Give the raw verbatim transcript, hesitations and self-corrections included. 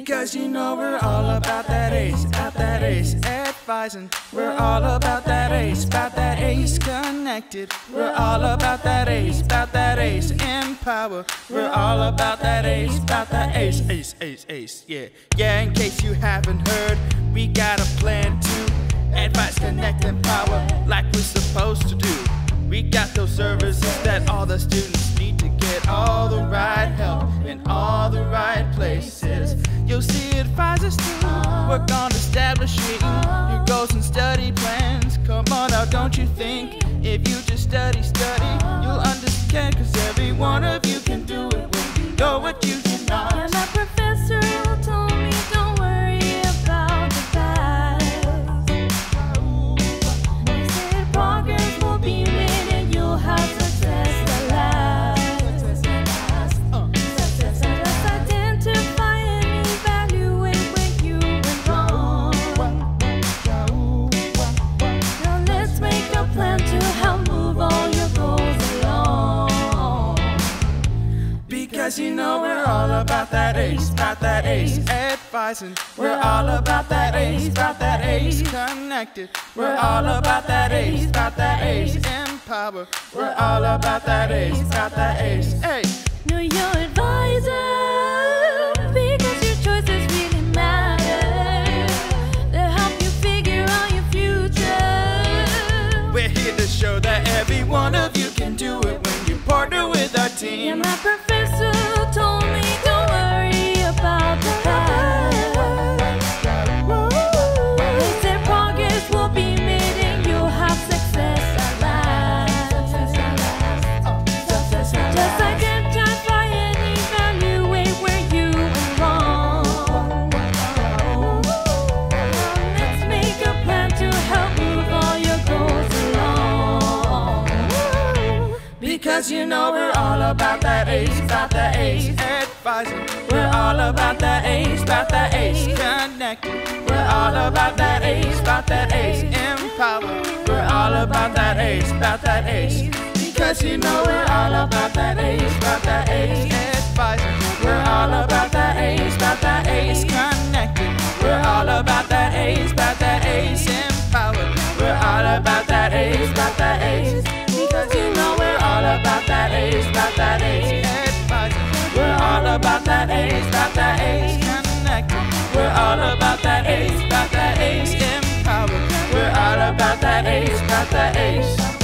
Because you know we're all about that ace, about that ace, advising. We're all about that ace, about that ace, connected. We're all about that ace, about that ace, empower. We're all about that ace, about that ace, ace, ace, ace, yeah. Yeah, in case you haven't heard, we got a plan to advise, connect, empower, like we're supposed to do. We got those services that all the students need to get all the right help in all the right places. You'll see advisors too, work on establishing your goals and study plans. Come on now, don't you think? If you just study, study, you'll understand. Cause every one of you can do it when you know what you cannot. Yeah, my professor told me don't worry about the past. He said progress will be made and you'll have success at last. Just identify and evaluate when you went wrong. Now let's make a plan to help move all your goals along. Because you know we're all about that ace, about that ace, advising. We're all about that ace, about that ace, connected. We're all about that ace, about that ace, empower. We're all about that ace, about that ace, hey. Know your advisor, because your choices really matter. They'll help you figure out your future. We're here to show that every one of you can do it when you partner with our team. Yeah, my professor told me don't worry about the past. He said progress will be made and you'll have success at last. Just identify and evaluate where you went wrong. Let's make a plan to help move all your goals along. Because you know we're all about that ace, about that ace, advising. We're all about that ace, about that ace, connected. We're all about that ace, about that ace, empower. We're all about that ace, about that ace. Because you know we're all about that ace, about that ace, advising. We're all about that ace, about that ace, connected. We're all about that ace, about that ace, empower. We're all about that ace, about that ace. Because you know we're all about that ace, about that ace, advising. We're all about that ace, about that ace, connected. We're all about that ace, about that ace, empower. We're all about that ace, about that ace.